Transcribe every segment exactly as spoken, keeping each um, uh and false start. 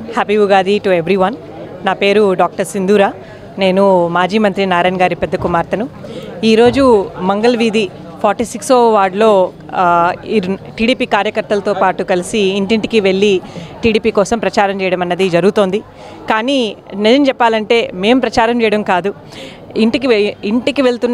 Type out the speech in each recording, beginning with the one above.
Happy Ugadi to everyone. నా పేరు doctor Sindhura. నేను మాజీ మంత్రి నారాయణ గారి పెద్ద కుమార్తెను. ఈరోజు మంగళ వీధి ఫార్టీ సిక్సో వార్డులో టీడీపీ కార్యకర్తలతో పాటు కలిసి ఇంటింటికి వెళ్ళి టీడీపీ కోసం ప్రచారం చేయడం అన్నది జరుగుతోంది. కానీ నిజం చెప్పాలంటే మేము ప్రచారం చేయడం కాదు, ఇంటికి ఇంటికి వెళ్తున్న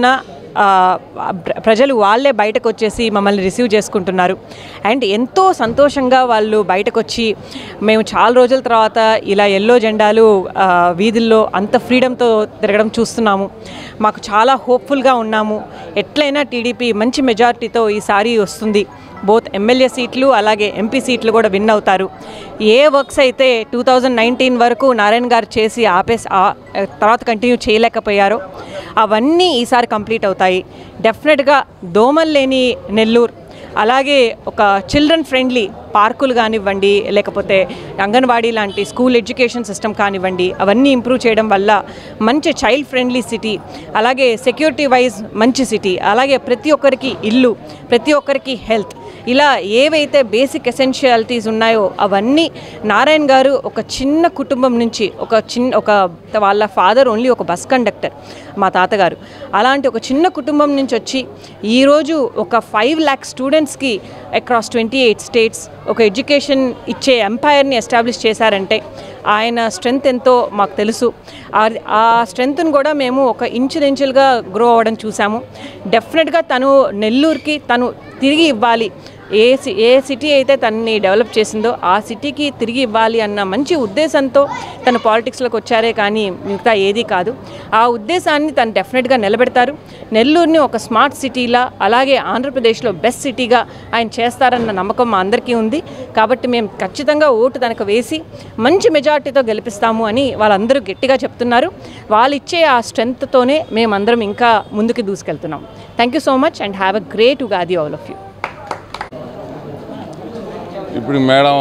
ప్రజలు వాళ్ళే బయటకు వచ్చేసి మమ్మల్ని రిసీవ్ చేసుకుంటున్నారు. అండ్ ఎంతో సంతోషంగా వాళ్ళు బయటకు వచ్చి మేము చాలా రోజుల తర్వాత ఇలా ఎల్లో జెండాలు వీధుల్లో అంత ఫ్రీడమ్తో తిరగడం చూస్తున్నాము. మాకు చాలా హోప్ఫుల్గా ఉన్నాము. ఎట్లయినా టీడీపీ మంచి మెజారిటీతో ఈసారి వస్తుంది. బోత్ ఎమ్మెల్యే సీట్లు అలాగే ఎంపీ సీట్లు కూడా విన్ అవుతారు. ఏ వర్క్స్ అయితే టూ థౌజండ్ నైన్టీన్ వరకు నారాయణ గారు చేసి ఆపేసి తర్వాత కంటిన్యూ చేయలేకపోయారో అవన్నీ ఈసారి కంప్లీట్ అవుతాయి. డెఫినెట్గా దోమలు లేని నెల్లూరు, అలాగే ఒక చిల్డ్రన్ ఫ్రెండ్లీ పార్కులు కానివ్వండి, లేకపోతే అంగన్వాడీ లాంటి స్కూల్ ఎడ్యుకేషన్ సిస్టమ్ కానివ్వండి, అవన్నీ ఇంప్రూవ్ చేయడం వల్ల మంచి చైల్డ్ ఫ్రెండ్లీ సిటీ, అలాగే సెక్యూరిటీ వైజ్ మంచి సిటీ, అలాగే ప్రతి ఒక్కరికి ఇల్లు, ప్రతి ఒక్కరికి హెల్త్, ఇలా ఏవైతే బేసిక్ ఎసెన్షియాలిటీస్ ఉన్నాయో అవన్నీ నారాయణ గారు ఒక చిన్న కుటుంబం నుంచి, ఒక చిన్న ఒక వాళ్ళ ఫాదర్ ఓన్లీ ఒక బస్ కండక్టర్ మా తాతగారు, అలాంటి ఒక చిన్న కుటుంబం నుంచి వచ్చి ఈరోజు ఒక ఫైవ్ ల్యాక్ స్టూడెంట్స్కి అక్రాస్ ట్వంటీ ఎయిట్ స్టేట్స్ ఒక ఎడ్యుకేషన్ ఇచ్చే ఎంపైర్ని ఎస్టాబ్లిష్ చేశారంటే ఆయన స్ట్రెంగ్త్ ఎంతో మాకు తెలుసు. ఆ స్ట్రెంగ్త్ను కూడా మేము ఒక ఇంచుమించులుగా గ్రో అవ్వడం చూసాము. డెఫినెట్గా తను నెల్లూరుకి తను తిరిగి ఇవ్వాలి, ఏ ఏ సిటీ అయితే తనని డెవలప్ చేసిందో ఆ సిటీకి తిరిగి ఇవ్వాలి అన్న మంచి ఉద్దేశంతో తను పాలిటిక్స్లోకి వచ్చారే కానీ మిగతా ఏదీ కాదు. ఆ ఉద్దేశాన్ని తను డెఫినెట్గా నిలబెడతారు. నెల్లూరుని ఒక స్మార్ట్ సిటీలా, అలాగే ఆంధ్రప్రదేశ్లో బెస్ట్ సిటీగా ఆయన చేస్తారన్న నమ్మకం మా అందరికీ ఉంది. కాబట్టి మేము ఖచ్చితంగా ఓటు తనకు వేసి మంచి మెజార్టీతో గెలిపిస్తాము అని వాళ్ళందరూ గట్టిగా చెప్తున్నారు. వాళ్ళు ఇచ్చే ఆ స్ట్రెంగ్త్తోనే మేమందరం ఇంకా ముందుకు దూసుకెళ్తున్నాం. Thank you so much and have a great Ugadi all of you. ఇప్పుడు మేడం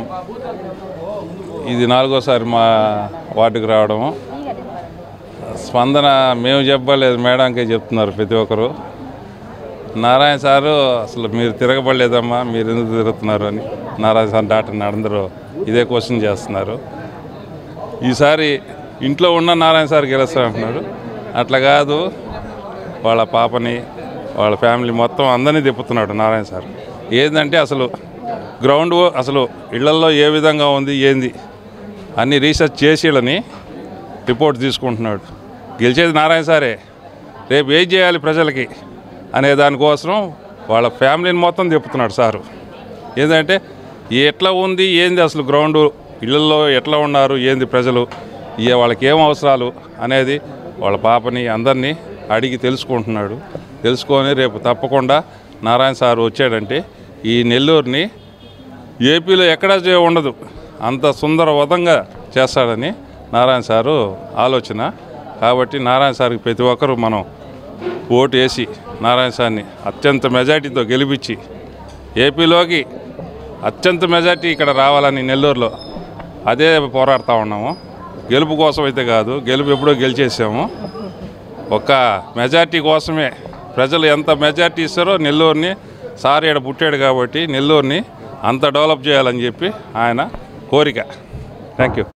ఇది నాలుగోసారి మా వార్డుకి రావడము. స్పందన మేము చెప్పలేదు, మేడంకే చెప్తున్నారు ప్రతి ఒక్కరు. నారాయణ సారు అసలు మీరు తిరగబడలేదమ్మా, మీరు ఎందుకు తిరుగుతున్నారు అని నారాయణ సార్ డాక్టర్ని అందరూ ఇదే క్వశ్చన్ చేస్తున్నారు. ఈసారి ఇంట్లో ఉన్న నారాయణ సార్ గెలుస్తారంటున్నారు. అట్లా కాదు, వాళ్ళ పాపని వాళ్ళ ఫ్యామిలీ మొత్తం అందరినీ తిప్పుతున్నాడు నారాయణ సార్. ఏంటంటే అసలు గ్రౌండ్ అసలు ఇళ్లల్లో ఏ విధంగా ఉంది ఏంది అన్ని రీసెర్చ్ చేసి వీళ్ళని రిపోర్ట్ తీసుకుంటున్నాడు. గెలిచేది నారాయణ సారే, రేపు ఏం చేయాలి ప్రజలకి అనే దానికోసం వాళ్ళ ఫ్యామిలీని మొత్తం తిప్పుతున్నాడు సారు. ఏంటంటే ఎట్లా ఉంది ఏంది అసలు గ్రౌండ్, ఇళ్లల్లో ఎట్లా ఉన్నారు ఏంది ప్రజలు, ఇక వాళ్ళకి ఏం అవసరాలు అనేది వాళ్ళ పాపని అందరినీ అడిగి తెలుసుకుంటున్నాడు. తెలుసుకొని రేపు తప్పకుండా నారాయణ సారు వచ్చాడంటే ఈ నెల్లూరుని ఏపీలో ఎక్కడా ఉండదు, అంత సుందరవతంగా చేస్తాడని నారాయణ సారు ఆలోచన. కాబట్టి నారాయణ సార్కి ప్రతి ఒక్కరూ మనం ఓటు వేసి నారాయణ సార్ని అత్యంత మెజార్టీతో గెలిపించి ఏపీలోకి అత్యంత మెజార్టీ ఇక్కడ రావాలని నెల్లూరులో అదే పోరాడుతూ ఉన్నాము. గెలుపు కోసం అయితే కాదు, గెలుపు ఎప్పుడో గెలిచేసాము. ఒక మెజార్టీ కోసమే ప్రజలు ఎంత మెజార్టీ ఇస్తారో నెల్లూరుని సార్ ఈడ పుట్టాడు కాబట్టి నెల్లూరుని అంత డెవలప్ చేయాలని చెప్పి ఆయన కోరిక. Thank you.